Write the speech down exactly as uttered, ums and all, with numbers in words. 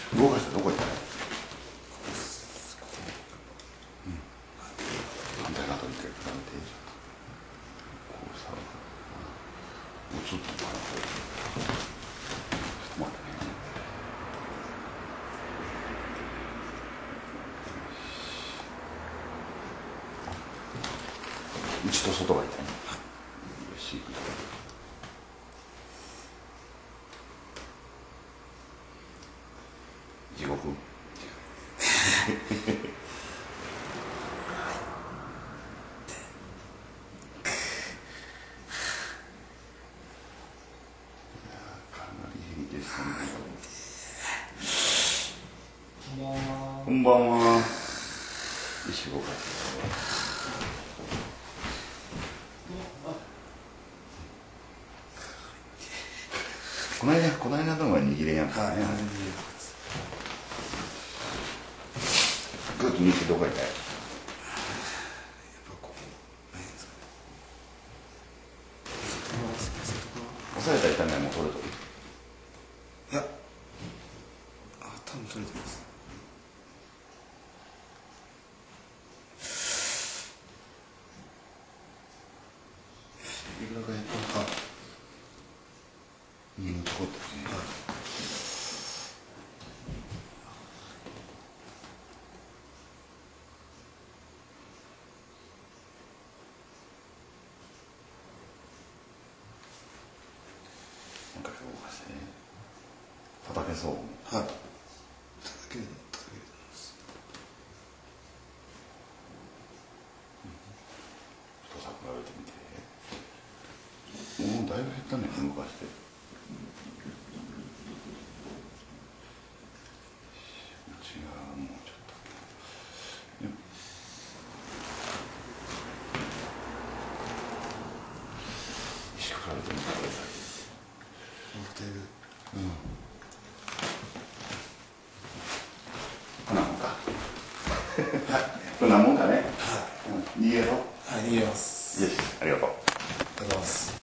動かしたらどこ行ったの？反対側と一回比べてこうさ、映ったのかな、これ。ちょっと待ってね。内と外が痛いね。よし。地獄。こんばんは。よし、動かして。この間、この間のが握れやんかね。グッと握ってどこが痛い？押さえた痛みはもう取れとる？ いや、あ、多分取れてます。 いくらかやったのか。うん、こうってね。もう一回動かしてね。叩けそう。 はい。叩けるの、叩けると思います。 太さ比べてみて。もうだいぶ減ったね、動かして。違う、もうちょっと。よっ。意識比べてみてください。 もうだいぶ。 うん。こんなもんか。こんなもんかね。 はい。 うん、逃げろ。 はい、逃げます。 よし、ありがとう。 ありがとうございます。